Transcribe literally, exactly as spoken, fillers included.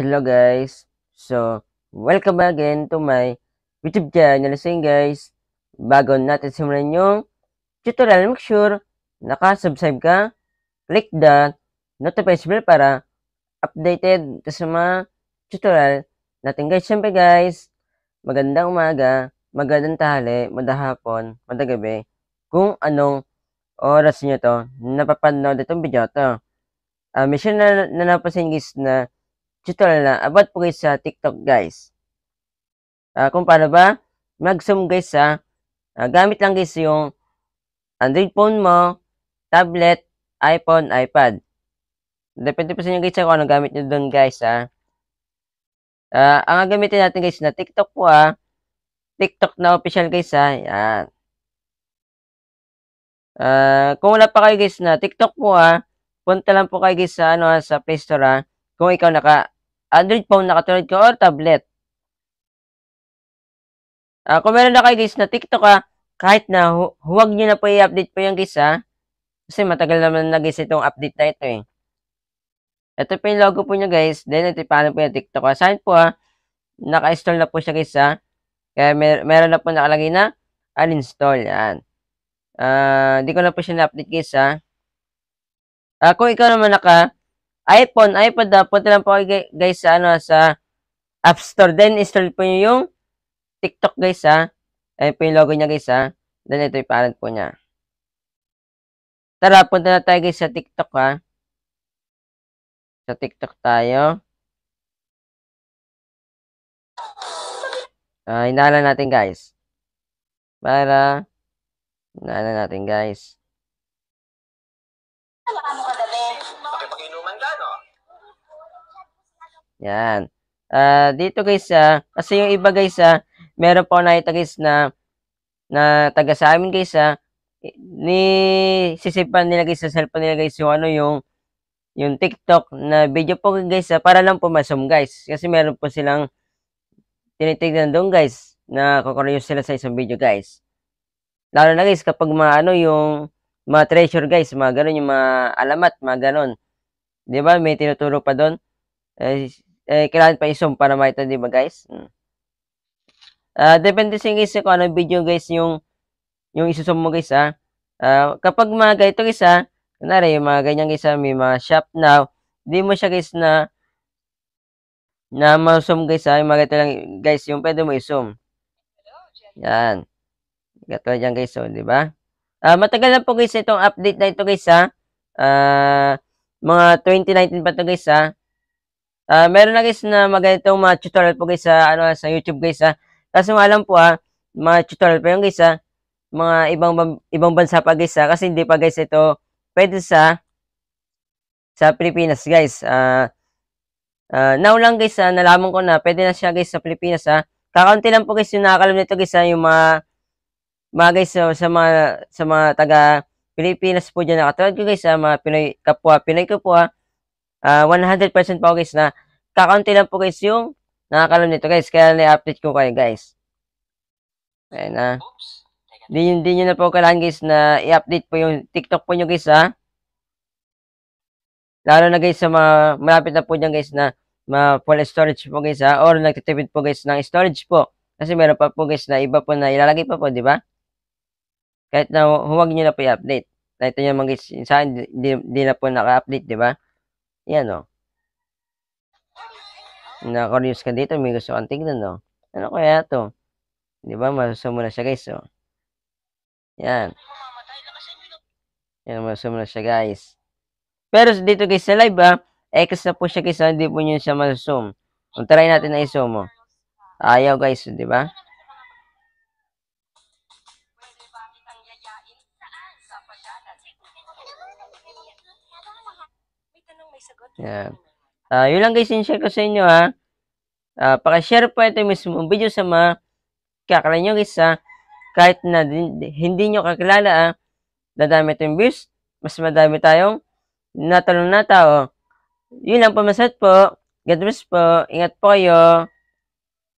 Hello guys. So, welcome again to my YouTube channel. So yun guys, bago natin simulan yung tutorial, make sure naka-subscribe ka, click the notification bell para updated ka sa mga tutorial natin guys. Siyempre guys, magandang umaga, magandang tanghali, madahapon, madagabi, kung anong oras nyo to napapanood itong video to. Uh, may sure na, na napasin guys na tutorial na about po guys sa TikTok guys. Uh, kung paano ba mag-zoom guys sa uh, gamit lang guys yung Android phone mo, tablet, iPhone, iPad. Depende po sa inyo guys kung anong gamit nyo doon guys ha. Uh, ang gamitin natin guys na TikTok po ha. TikTok na official guys ha. Yan. Uh, kung wala pa kayo guys na TikTok po ha, punta lang po kayo guys sa, ano, sa Play Store ha. Kung ikaw naka Android phone na katulad ko or tablet. Uh, kung meron na kayo guys na TikTok ha, kahit na hu huwag nyo na po i-update po yung guys ha. Kasi matagal naman na guys itong update na ito eh. Ito po yung logo po nyo guys. Then ito paano po yung TikTok ha. Saan po ha, naka-install na po siya guys ha. Kaya mer meron na po nakalagay na uninstall. Yan. Uh, di ko na po siya na-update guys ha. Uh, kung ikaw naman naka iPhone, iPad ha, punta lang po kayo guys sa ano sa App Store. Then install po nyo yung TikTok guys ha. Ayun po yung logo niya guys ha. Then ito yung parent po niya. Tara, punta na tayo guys sa TikTok ha. Sa TikTok tayo. Uh, inaala natin guys. Para inaala natin guys. Yan. Uh, dito guys ha. Kasi yung iba guys ha, meron po nakita guys na na taga sa amin guys ha, ni sisipan nila guys sa cellphone nila guys yung ano yung yung TikTok na video po guys ha, para lang po ma-zoom guys. Kasi meron po silang tinitignan doon guys na kukuryo sila sa isang video guys. Lalo na guys kapag mga ano yung mga treasure guys, mga ganun yung mga alamat, mga ganun. Di ba may tinuturo pa doon? Eh, eh, kailangan pa i-zoom para makita, di ba guys? Hmm. Uh, depende sa guys kung ano video guys yung yung isusum mo guys ha. Uh, kapag mga ganito guys ha, kunwari yung mga ganyan guys ha, may mga shop now, di mo siya guys na na ma-zoom guys ha, yung mga ganito lang guys, yung pwede mo i-zoom. Yan. Gato dyan guys, so, di ba? Uh, matagal na po guys itong update na ito guys ha. Uh, mga twenty nineteen pa to guys ha. Uh, meron na guys na magandang mga tutorial po guys sa ano sa YouTube guys ha. Kasi alam po ha, mga tutorial pa yung guys ha. Mga ibang ibang bansa pa guys ha. Kasi hindi pa guys ito pwede sa sa Pilipinas guys. Uh, uh, now lang guys ha, nalaman ko na pwede na siya guys sa Pilipinas ha. Kakaunti lang po guys yung nakakalam nito guys ha. Yung mga mga guys so, sa mga sa mga taga Pilipinas po dyan nakatulad ko guys ha. Mga Pinoy kapwa, Pinoy ko po ha. Uh, one hundred percent po guys na kakaunti lang po guys yung nakakalam nito guys. Kaya na-update ko kayo guys. Ayan na. Di, di nyo na po kailangan guys na i-update po yung TikTok po nyo guys ha. Lalo na guys sa mga malapit na po dyan guys na ma full storage po guys ha. Or nagtitipid po guys ng storage po. Kasi meron pa po guys na iba po na ilalagay pa po, di ba? Kahit na huwag nyo na po i-update. Ito nyo mga guys, sa akin di, di na po naka-update, di ba? Yan o. Naka-curious ka dito, may gusto kang tignan no. Ano kaya to? Di ba? Masusumo na siya guys o. Yan. Yan, masusumo na siya guys. Pero dito guys sa live ha, X na po siya guys, hindi po nyo siya masusum. Kung try natin na i-zoom mo. Ayaw guys, di ba? Yan. Uh, yun lang guys, in-share ko sa inyo ha. Uh, Paka-share po ito mismo video sa mga kakala nyo guys ha. Kahit na hindi nyo kakilala ha, dadami itong views, mas madami tayong natalong na tao. Yun lang po, masat po. God bless po. Ingat po kayo.